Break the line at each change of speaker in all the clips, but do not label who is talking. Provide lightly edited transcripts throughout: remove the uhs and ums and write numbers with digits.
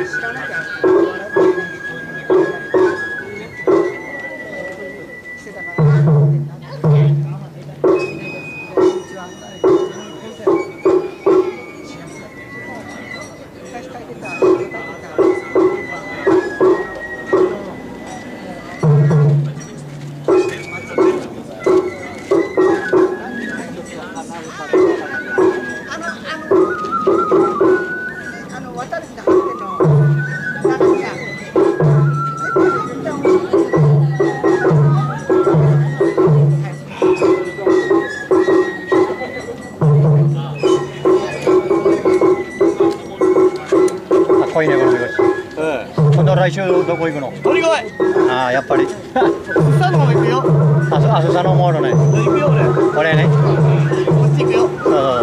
濃いね、このみこし。今度来週どこ行くの？
鳥越。
ああ、やっぱり。
スサの方行くよ。
あそさのもおるね。
行くよ俺。
これね。
こっち行くよ。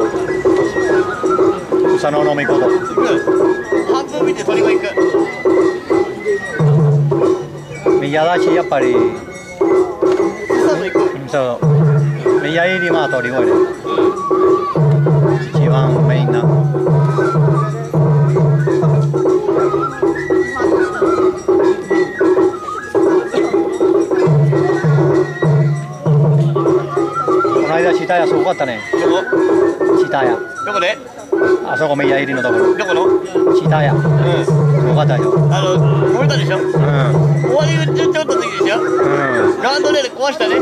そう。佐野のみこと。
行く。半分見て鳥越行く。
宮田市やっぱり。
スサの行く。
そう。宮入りまあ鳥越で。一番メインな。下屋すごかったね。
どこ？
下屋。
どこで？
あそこ宮入りのところ。
どこの？
下屋。すごかったよ。
燃えたでしょ？終わりちょっと過ぎでしょ？ガードレール壊したね。